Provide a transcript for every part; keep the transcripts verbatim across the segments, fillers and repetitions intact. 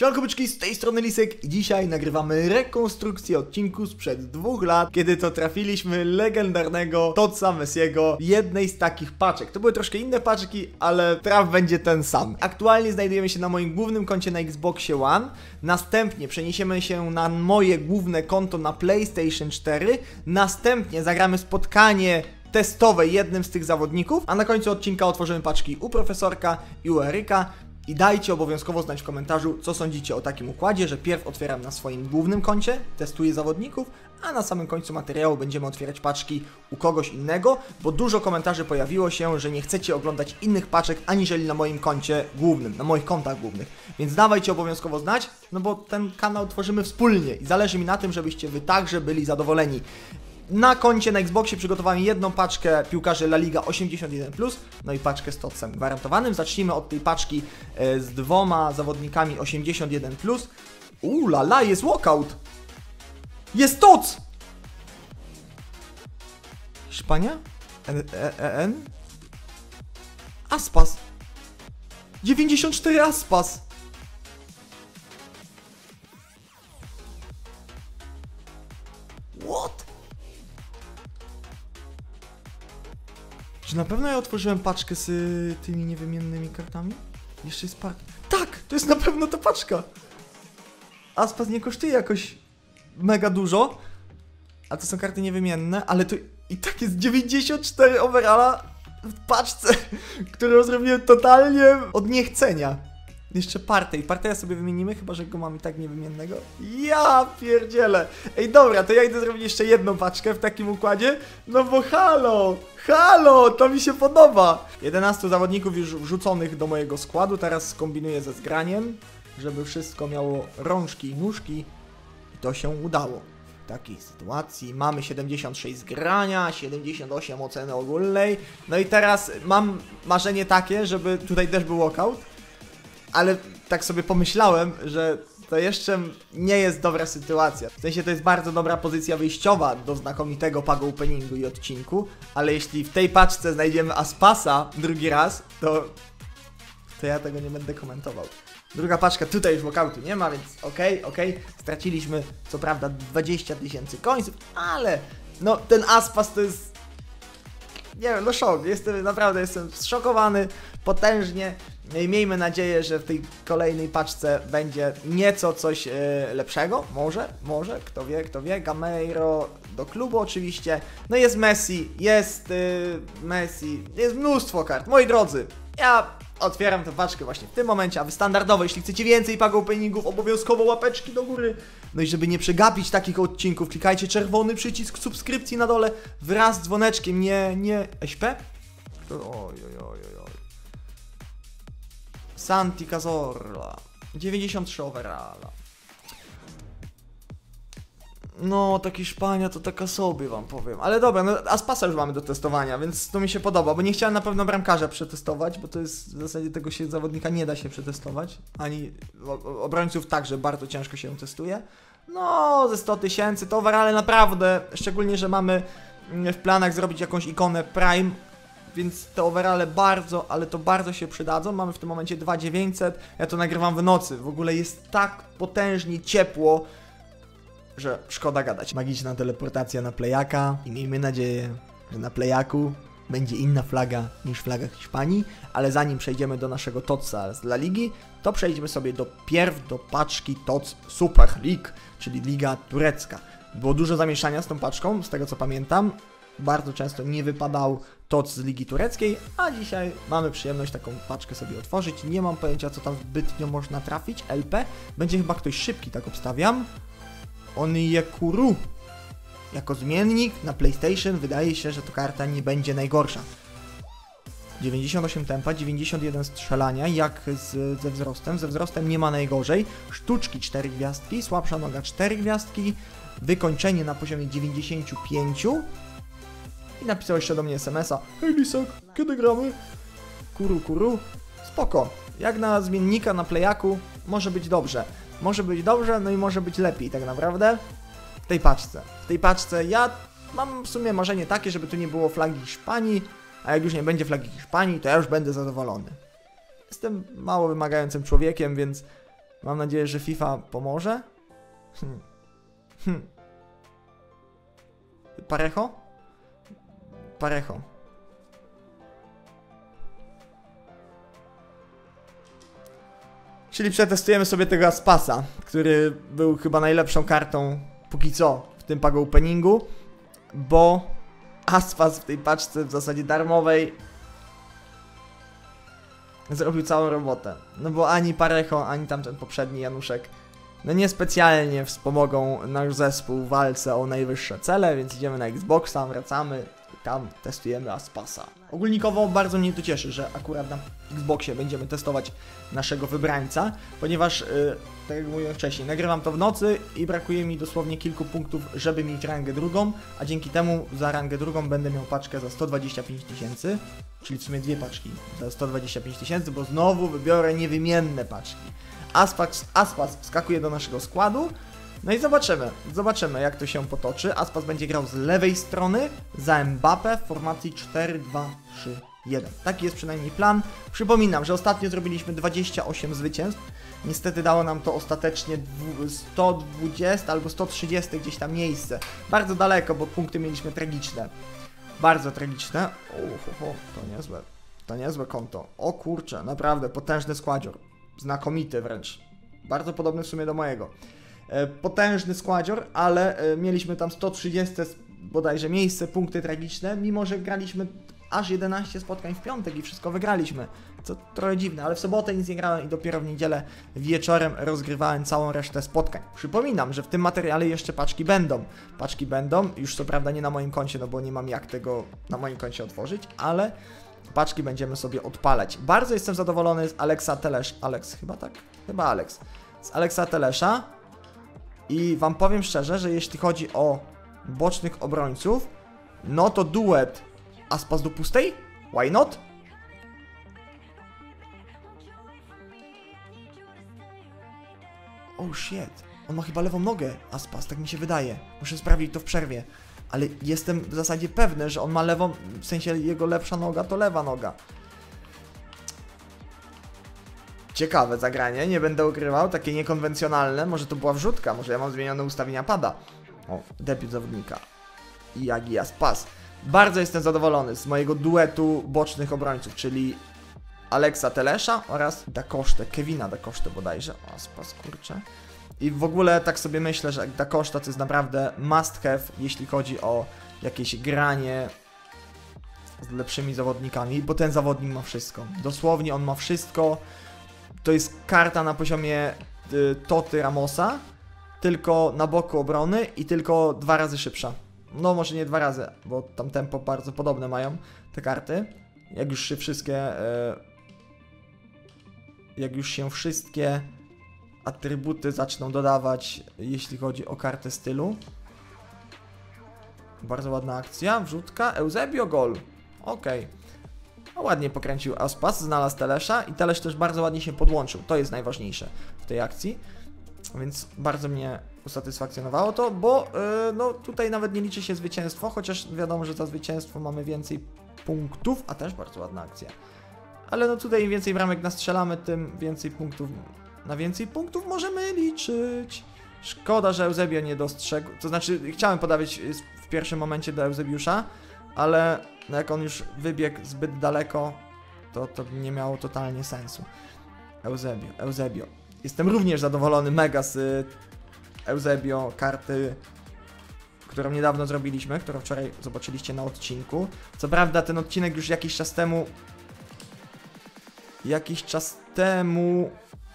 Siemanko byczki, z tej strony Lisek i dzisiaj nagrywamy rekonstrukcję odcinku sprzed dwóch lat, kiedy to trafiliśmy legendarnego Totsa Messiego w jednej z takich paczek. To były troszkę inne paczki, ale traf będzie ten sam. Aktualnie znajdujemy się na moim głównym koncie na Xboxie One, następnie przeniesiemy się na moje główne konto na PlayStation cztery, następnie zagramy spotkanie testowe jednym z tych zawodników, a na końcu odcinka otworzymy paczki u Profesorka i u Eryka. I dajcie obowiązkowo znać w komentarzu, co sądzicie o takim układzie, że pierw otwieram na swoim głównym koncie, testuję zawodników, a na samym końcu materiału będziemy otwierać paczki u kogoś innego, bo dużo komentarzy pojawiło się, że nie chcecie oglądać innych paczek, aniżeli na moim koncie głównym, na moich kontach głównych. Więc dawajcie obowiązkowo znać, no bo ten kanał tworzymy wspólnie i zależy mi na tym, żebyście wy także byli zadowoleni. Na koncie na Xboxie przygotowałem jedną paczkę piłkarzy La Liga osiemdziesiąt jeden plus, no i paczkę z Totsem gwarantowanym. Zacznijmy od tej paczki e, z dwoma zawodnikami osiemdziesiąt jeden plus. Uuu, la la, jest walkout! Jest Tots! Hiszpania? N, e, N? Aspas! dziewięćdziesiąt cztery Aspas! What? Czy na pewno ja otworzyłem paczkę z y, tymi niewymiennymi kartami? Jeszcze jest park. Tak! To jest na pewno ta paczka! Aspas nie kosztuje jakoś mega dużo, a to są karty niewymienne, ale to i tak jest dziewięćdziesiąt cztery overalla w paczce, którą zrobiłem totalnie od niechcenia. Jeszcze Partey. Parteja sobie wymienimy, chyba że go mam i tak niewymiennego. Ja pierdzielę. Ej, dobra, to ja idę zrobić jeszcze jedną paczkę w takim układzie. No bo halo, halo, to mi się podoba. jedenastu zawodników już wrzuconych do mojego składu. Teraz skombinuję ze zgraniem, żeby wszystko miało rączki i nóżki. I to się udało. W takiej sytuacji mamy siedemdziesiąt sześć zgrania, siedemdziesiąt osiem oceny ogólnej. No i teraz mam marzenie takie, żeby tutaj też był walkout. Ale tak sobie pomyślałem, że to jeszcze nie jest dobra sytuacja. W sensie to jest bardzo dobra pozycja wyjściowa do znakomitego pago openingu i odcinku, ale jeśli w tej paczce znajdziemy Aspasa drugi raz, to, to ja tego nie będę komentował. Druga paczka, tutaj już walkoutu nie ma, więc okej, okay, okej. Okay. Straciliśmy co prawda dwadzieścia tysięcy końców, ale no ten Aspas to jest... Nie wiem, no szok. Jestem, naprawdę jestem zszokowany, potężnie. I miejmy nadzieję, że w tej kolejnej paczce będzie nieco coś yy, lepszego. Może, może, kto wie, kto wie. Gameiro do klubu oczywiście. No jest Messi, jest yy, Messi, jest mnóstwo kart. Moi drodzy, ja otwieram tę paczkę właśnie w tym momencie, a wy standardowo, jeśli chcecie więcej pago openingów, obowiązkowo łapeczki do góry. No i żeby nie przegapić takich odcinków, klikajcie czerwony przycisk subskrypcji na dole wraz z dzwoneczkiem, nie, nie... S P? Oj, oj, oj, oj. Santi Cazorla. dziewięćdziesiąt trzy overalla. No, ta Hiszpania to taka sobie wam powiem. Ale dobra, no Aspasa już mamy do testowania, więc to mi się podoba, bo nie chciałem na pewno bramkarza przetestować, bo to jest w zasadzie tego się zawodnika nie da się przetestować. Ani obrońców także bardzo ciężko się testuje. No, ze sto tysięcy to overall naprawdę, szczególnie, że mamy w planach zrobić jakąś ikonę Prime, więc te overale bardzo, ale to bardzo się przydadzą. Mamy w tym momencie dwa tysiące dziewięćset, ja to nagrywam w nocy. W ogóle jest tak potężnie ciepło, że szkoda gadać. Magiczna teleportacja na Playaka i miejmy nadzieję, że na Playaku będzie inna flaga niż flaga Hiszpanii, ale zanim przejdziemy do naszego Totsa z La Ligi, to przejdźmy sobie do pierw do paczki Tots Super League, czyli Liga Turecka. Było dużo zamieszania z tą paczką, z tego co pamiętam. Bardzo często nie wypadał Tots z Ligi Tureckiej, a dzisiaj mamy przyjemność taką paczkę sobie otworzyć. Nie mam pojęcia, co tam zbytnio można trafić. L P. Będzie chyba ktoś szybki, tak obstawiam. Onyekuru. Jako zmiennik na PlayStation wydaje się, że to karta nie będzie najgorsza. dziewięćdziesiąt osiem tempa, dziewięćdziesiąt jeden strzelania, jak z, ze wzrostem. Ze wzrostem nie ma najgorzej. Sztuczki cztery gwiazdki, słabsza noga cztery gwiazdki, wykończenie na poziomie dziewięćdziesiąt pięć. I napisał jeszcze do mnie es em es a. Hej Lisek, kiedy gramy? Kuru, kuru. Spoko. Jak na zmiennika na Playaku może być dobrze. Może być dobrze, no i może być lepiej tak naprawdę. W tej paczce. W tej paczce ja mam w sumie marzenie takie, żeby tu nie było flagi Hiszpanii, a jak już nie będzie flagi Hiszpanii, to ja już będę zadowolony. Jestem mało wymagającym człowiekiem, więc Mam nadzieję, że FIFA pomoże. Hmm. Hmm. Parejo? Parejo. Czyli przetestujemy sobie tego Aspasa, który był chyba najlepszą kartą póki co w tym pago openingu, bo Aspas w tej paczce w zasadzie darmowej zrobił całą robotę. No bo ani Parejo, ani tamten poprzedni Januszek no niespecjalnie wspomogą nasz zespół w walce o najwyższe cele, więc idziemy na Xboxa, wracamy i tam testujemy Aspasa. Ogólnikowo bardzo mnie to cieszy, że akurat na Xboxie będziemy testować naszego wybrańca, ponieważ, yy, tak jak mówiłem wcześniej, nagrywam to w nocy i brakuje mi dosłownie kilku punktów, żeby mieć rangę drugą, a dzięki temu za rangę drugą będę miał paczkę za sto dwadzieścia pięć tysięcy, czyli w sumie dwie paczki za sto dwadzieścia pięć tysięcy, bo znowu wybiorę niewymienne paczki. Aspas, Aspas wskakuje do naszego składu, no i zobaczymy, zobaczymy jak to się potoczy. Aspas będzie grał z lewej strony za Mbappé w formacji cztery dwa trzy jeden. Taki jest przynajmniej plan. Przypominam, że ostatnio zrobiliśmy dwadzieścia osiem zwycięstw. Niestety dało nam to ostatecznie sto dwadzieścia albo sto trzydzieści gdzieś tam miejsce. Bardzo daleko, bo punkty mieliśmy tragiczne. Bardzo tragiczne. Uhuhu, to niezłe. To niezłe konto. O kurczę, naprawdę potężny składzior. Znakomity wręcz. Bardzo podobny w sumie do mojego. E, potężny składzior, ale e, mieliśmy tam sto trzydzieści bodajże miejsce, punkty tragiczne, mimo że graliśmy aż jedenaście spotkań w piątek i wszystko wygraliśmy. Co trochę dziwne, ale w sobotę nic nie grałem i dopiero w niedzielę wieczorem rozgrywałem całą resztę spotkań. Przypominam, że w tym materiale jeszcze paczki będą. Paczki będą, już co prawda nie na moim koncie, no bo nie mam jak tego na moim koncie otworzyć, ale paczki będziemy sobie odpalać. Bardzo jestem zadowolony z Alexa Telesz. Alex, chyba tak? Chyba Alex. Z Alexa Telesza. I wam powiem szczerze, że jeśli chodzi o bocznych obrońców, no to duet Aspas do pustej? Why not? Oh shit. On ma chyba lewą nogę, Aspas, tak mi się wydaje. Muszę sprawdzić to w przerwie. Ale jestem w zasadzie pewny, że on ma lewą, w sensie jego lepsza noga to lewa noga. Ciekawe zagranie, nie będę ukrywał, takie niekonwencjonalne, może to była wrzutka, może ja mam zmienione ustawienia pada. O, debiut zawodnika. Yagi Aspas. Bardzo jestem zadowolony z mojego duetu bocznych obrońców, czyli Alexa Telesza oraz Da Costa, Kevina Da Costa bodajże. O, Aspas, kurczę. I w ogóle tak sobie myślę, że Da Costa to jest naprawdę must have, jeśli chodzi o jakieś granie z lepszymi zawodnikami, bo ten zawodnik ma wszystko. Dosłownie on ma wszystko. To jest karta na poziomie y, Toty Ramosa, tylko na boku obrony i tylko dwa razy szybsza. No może nie dwa razy, bo tam tempo bardzo podobne mają te karty. Jak już się wszystkie... Y, jak już się wszystkie atrybuty zaczną dodawać, jeśli chodzi o kartę stylu. Bardzo ładna akcja, wrzutka, Eusebio, gol. Okej. Okay. No, ładnie pokręcił Aspas, znalazł Telesza i Telesz też bardzo ładnie się podłączył. To jest najważniejsze w tej akcji. Więc bardzo mnie usatysfakcjonowało to, bo yy, no tutaj nawet nie liczy się zwycięstwo, chociaż wiadomo, że za zwycięstwo mamy więcej punktów, a też bardzo ładna akcja. Ale no tutaj im więcej bramek nastrzelamy, tym więcej punktów, na więcej punktów możemy liczyć. Szkoda, że Eusebio nie dostrzegł, to znaczy chciałem podawać w pierwszym momencie do Eusebiusza, ale no jak on już wybiegł zbyt daleko, to to nie miało totalnie sensu. Eusebio, Eusebio. Jestem również zadowolony mega z Eusebio karty, którą niedawno zrobiliśmy, którą wczoraj zobaczyliście na odcinku. Co prawda ten odcinek już jakiś czas temu jakiś czas temu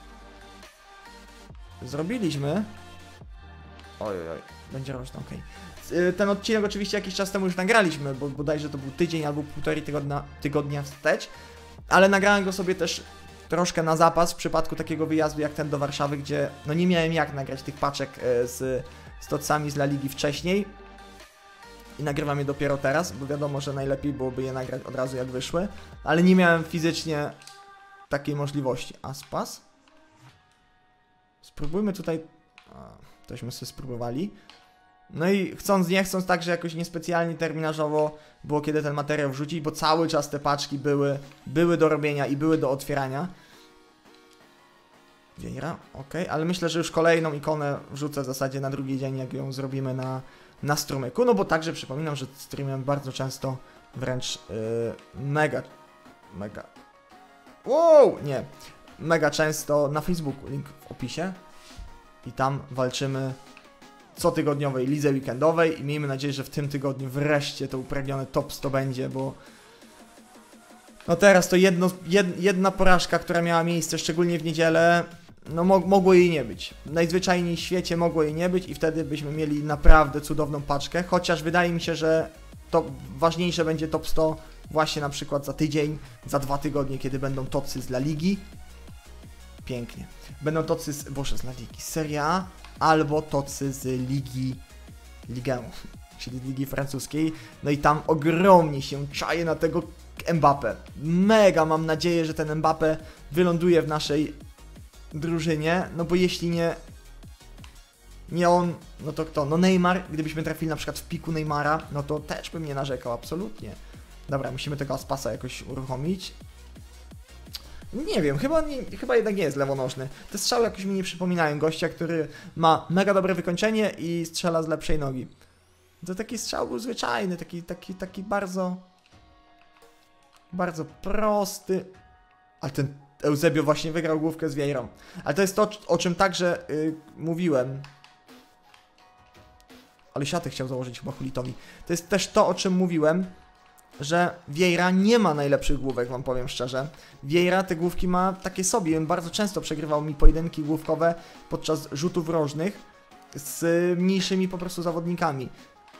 zrobiliśmy. Oj, oj, oj, będzie roczno, okej. Okay. Ten odcinek oczywiście jakiś czas temu już nagraliśmy, bo bodajże to był tydzień albo półtorej tygodnia, tygodnia wstecz, ale nagrałem go sobie też troszkę na zapas w przypadku takiego wyjazdu jak ten do Warszawy, gdzie no nie miałem jak nagrać tych paczek z, z tocami z La Ligi wcześniej i nagrywam je dopiero teraz, bo wiadomo, że najlepiej byłoby je nagrać od razu jak wyszły, ale nie miałem fizycznie takiej możliwości. Aspas. Spróbujmy tutaj... A, tośmy sobie spróbowali. No i chcąc, nie chcąc, także jakoś niespecjalnie terminarzowo było kiedy ten materiał wrzucić, bo cały czas te paczki były, były do robienia i były do otwierania. Vieira, ok, ale myślę, że już kolejną ikonę wrzucę w zasadzie na drugi dzień, jak ją zrobimy na, na strumyku, no bo także przypominam, że streamem bardzo często, wręcz yy, mega, mega, wow, nie, mega często na Facebooku, link w opisie i tam walczymy cotygodniowej lidze weekendowej i miejmy nadzieję, że w tym tygodniu wreszcie to upragnione top sto będzie, bo no teraz to jedno, jed, jedna porażka, która miała miejsce szczególnie w niedzielę, no mo mogło jej nie być. Najzwyczajniej w świecie mogło jej nie być i wtedy byśmy mieli naprawdę cudowną paczkę, chociaż wydaje mi się, że to ważniejsze będzie top sto właśnie na przykład za tydzień, za dwa tygodnie, kiedy będą tocy z La Ligi. Pięknie. Będą tocy z, boże, z La Ligi, z Serie A albo tocy z Ligi Ligę, czyli Ligi Francuskiej. No i tam ogromnie się czaje na tego Mbappé. Mega mam nadzieję, że ten Mbappé wyląduje w naszej drużynie, no bo jeśli nie nie on, no to kto? No Neymar, gdybyśmy trafili na przykład w piku Neymara, no to też bym nie narzekał, absolutnie. Dobra, musimy tego Aspasa jakoś uruchomić. Nie wiem, chyba, nie, chyba jednak nie jest lewonożny. Te strzały jakoś mi nie przypominają gościa, który ma mega dobre wykończenie i strzela z lepszej nogi. To taki strzał był zwyczajny, taki, taki, taki bardzo... Bardzo prosty. Ale ten Eusebio właśnie wygrał główkę z Vieirą. Ale to jest to, o czym także yy, mówiłem. Ale siatę chciał założyć chyba Hulitowi. To jest też to, o czym mówiłem, że Vieira nie ma najlepszych główek, wam powiem szczerze. Vieira te główki ma takie sobie. On bardzo często przegrywał mi pojedynki główkowe podczas rzutów rożnych z mniejszymi po prostu zawodnikami.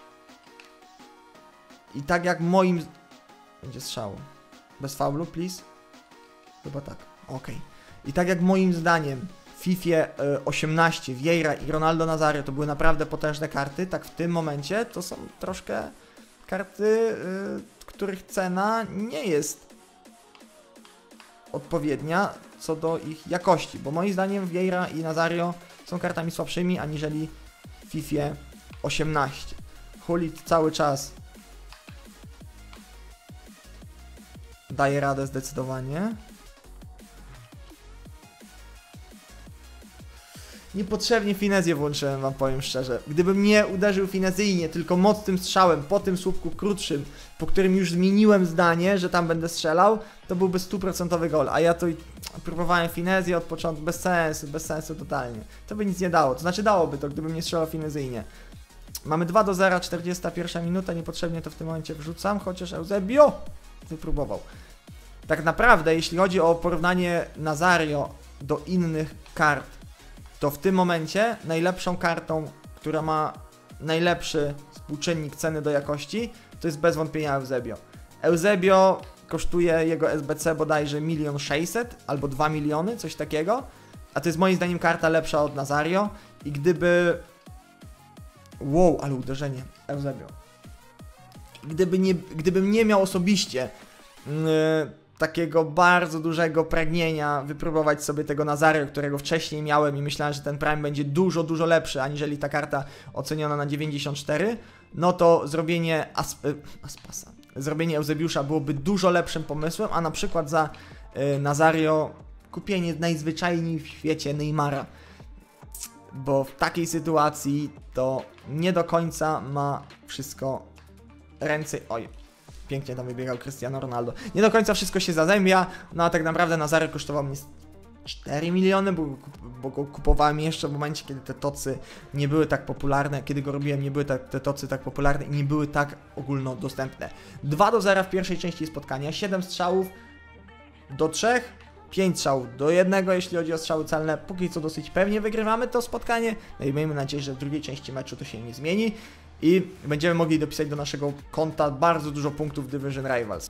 I tak jak moim... Będzie strzał. Bez faulu, please? Chyba tak. Ok. I tak jak moim zdaniem w FIFA osiemnaście Vieira i Ronaldo Nazario to były naprawdę potężne karty, tak w tym momencie to są troszkę karty, yy, których cena nie jest odpowiednia co do ich jakości, bo moim zdaniem Vieira i Nazario są kartami słabszymi aniżeli w FIFA osiemnaście. Hulit cały czas daje radę zdecydowanie. Niepotrzebnie finezję włączyłem, wam powiem szczerze. Gdybym nie uderzył finezyjnie, tylko mocnym strzałem po tym słupku krótszym, po którym już zmieniłem zdanie, że tam będę strzelał, to byłby stuprocentowy gol. A ja to próbowałem finezję od początku, bez sensu, bez sensu totalnie. To by nic nie dało, to znaczy dałoby to, gdybym nie strzelał finezyjnie. Mamy dwa do zera, czterdziesta pierwsza minuta, niepotrzebnie to w tym momencie wrzucam, chociaż Eusebio wypróbował. Tak naprawdę, jeśli chodzi o porównanie Nazario do innych kart, to w tym momencie najlepszą kartą, która ma najlepszy współczynnik ceny do jakości, to jest bez wątpienia Eusebio. Eusebio kosztuje jego S B C bodajże milion sześćset albo dwa miliony, coś takiego, a to jest moim zdaniem karta lepsza od Nazario i gdyby... Wow, ale uderzenie Eusebio. Gdyby nie, gdybym nie miał osobiście yy, takiego bardzo dużego pragnienia wypróbować sobie tego Nazario, którego wcześniej miałem i myślałem, że ten Prime będzie dużo, dużo lepszy, aniżeli ta karta oceniona na dziewięćdziesiąt cztery, no to zrobienie Asp Aspasa, zrobienie Eusebiusza byłoby dużo lepszym pomysłem, a na przykład za yy, Nazario kupienie najzwyczajniej w świecie Neymara, bo w takiej sytuacji to nie do końca ma wszystko ręce... Oj, pięknie tam wybiegał Cristiano Ronaldo. Nie do końca wszystko się zazębia, no a tak naprawdę Nazario kosztował mnie cztery miliony, bo, bo go kupowałem jeszcze w momencie, kiedy te tocy nie były tak popularne, kiedy go robiłem, nie były tak, te tocy tak popularne i nie były tak ogólnodostępne. dwa do zera w pierwszej części spotkania, siedem strzałów do trzech, pięć strzałów do jednego, jeśli chodzi o strzały celne. Póki co dosyć pewnie wygrywamy to spotkanie, no i miejmy nadzieję, że w drugiej części meczu to się nie zmieni i będziemy mogli dopisać do naszego konta bardzo dużo punktów w Division Rivals.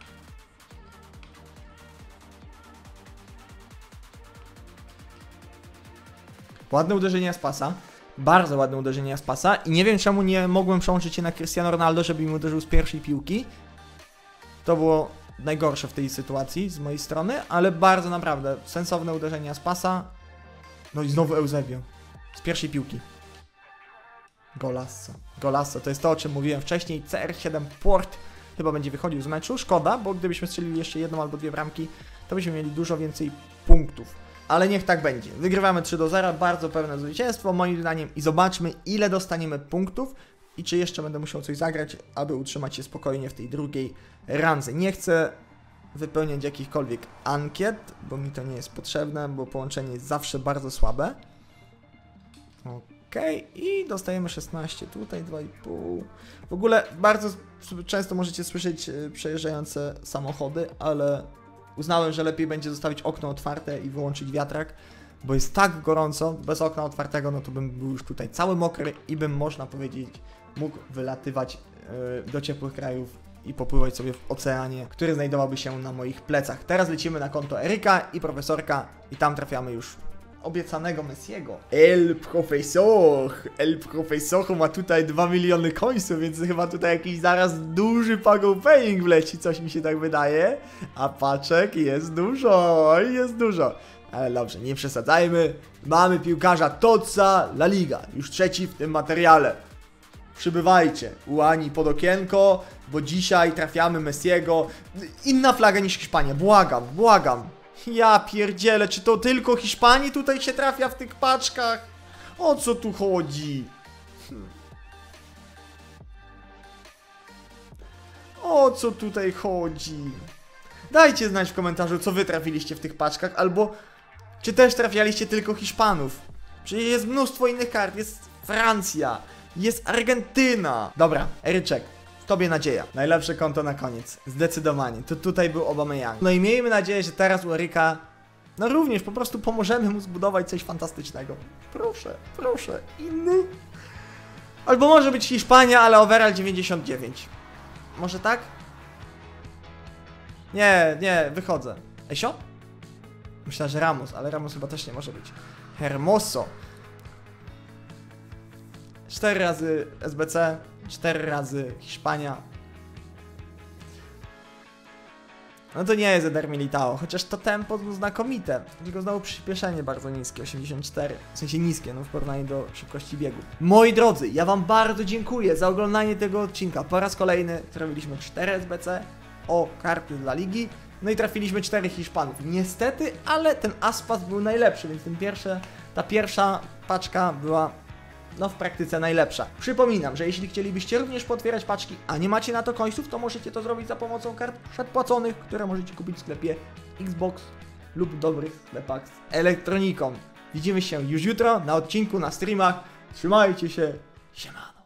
Ładne uderzenie Aspasa, bardzo ładne uderzenie Aspasa i nie wiem czemu nie mogłem przełączyć się na Cristiano Ronaldo, żeby mi uderzył z pierwszej piłki. To było najgorsze w tej sytuacji z mojej strony, ale bardzo naprawdę sensowne uderzenie Aspasa. No i znowu Eusebio z pierwszej piłki. Golasso. Golasso, to jest to, o czym mówiłem wcześniej. C R siedem Port chyba będzie wychodził z meczu. Szkoda, bo gdybyśmy strzelili jeszcze jedną albo dwie bramki, to byśmy mieli dużo więcej punktów. ale niech tak będzie. Wygrywamy trzy do zera, bardzo pewne zwycięstwo moim zdaniem i zobaczmy, ile dostaniemy punktów i czy jeszcze będę musiał coś zagrać, aby utrzymać się spokojnie w tej drugiej randze. Nie chcę wypełniać jakichkolwiek ankiet, bo mi to nie jest potrzebne, bo połączenie jest zawsze bardzo słabe. Okej, okay. I dostajemy szesnaście, tutaj dwa i pół. W ogóle bardzo często możecie słyszeć przejeżdżające samochody, ale uznałem, że lepiej będzie zostawić okno otwarte i wyłączyć wiatrak, bo jest tak gorąco, bez okna otwartego, no to bym był już tutaj cały mokry i bym, można powiedzieć, mógł wylatywać yy, do ciepłych krajów i popływać sobie w oceanie, który znajdowałby się na moich plecach. Teraz lecimy na konto Eryka i profesorka i tam trafiamy już obiecanego Messiego. El Profesor! El Profesor ma tutaj dwa miliony końców, więc chyba tutaj jakiś zaraz duży pago paying wleci, coś mi się tak wydaje. A paczek jest dużo, jest dużo. Ale dobrze, nie przesadzajmy. Mamy piłkarza Toca La Liga, już trzeci w tym materiale. Przybywajcie u Ani pod okienko, bo dzisiaj trafiamy Messiego. Inna flaga niż Hiszpania, błagam, błagam. Ja pierdzielę, czy to tylko Hiszpanii tutaj się trafia w tych paczkach? O co tu chodzi? Hmm. O co tutaj chodzi? Dajcie znać w komentarzu, co wy trafiliście w tych paczkach, albo czy też trafialiście tylko Hiszpanów. Przecież jest mnóstwo innych kart, jest Francja, jest Argentyna. Dobra, Eryczek, w tobie nadzieja. Najlepsze konto na koniec, zdecydowanie. To tutaj był Aubameyang. No i miejmy nadzieję, że teraz u Eryka, no również po prostu pomożemy mu zbudować coś fantastycznego. Proszę, proszę, inny. Albo może być Hiszpania, ale overall dziewięćdziesiąt dziewięć. Może tak? Nie, nie, wychodzę. Esio? Myślę, że Ramos, ale Ramos chyba też nie może być. Hermoso. cztery razy S B C, cztery razy Hiszpania. No to nie jest Eder Militao, chociaż to tempo było znakomite. Tylko znowu przyspieszenie bardzo niskie, osiemdziesiąt cztery. W sensie niskie, no w porównaniu do szybkości biegu. Moi drodzy, ja wam bardzo dziękuję za oglądanie tego odcinka. Po raz kolejny zrobiliśmy cztery S B C o karty dla ligi. No i trafiliśmy czterech Hiszpanów. Niestety, ale ten Aspas był najlepszy, więc ten pierwszy, ta pierwsza paczka była no w praktyce najlepsza. Przypominam, że jeśli chcielibyście również potwierać paczki, a nie macie na to końców, to możecie to zrobić za pomocą kart przedpłaconych, które możecie kupić w sklepie Xbox lub w dobrych sklepach z elektroniką. Widzimy się już jutro na odcinku, na streamach. Trzymajcie się. Siema.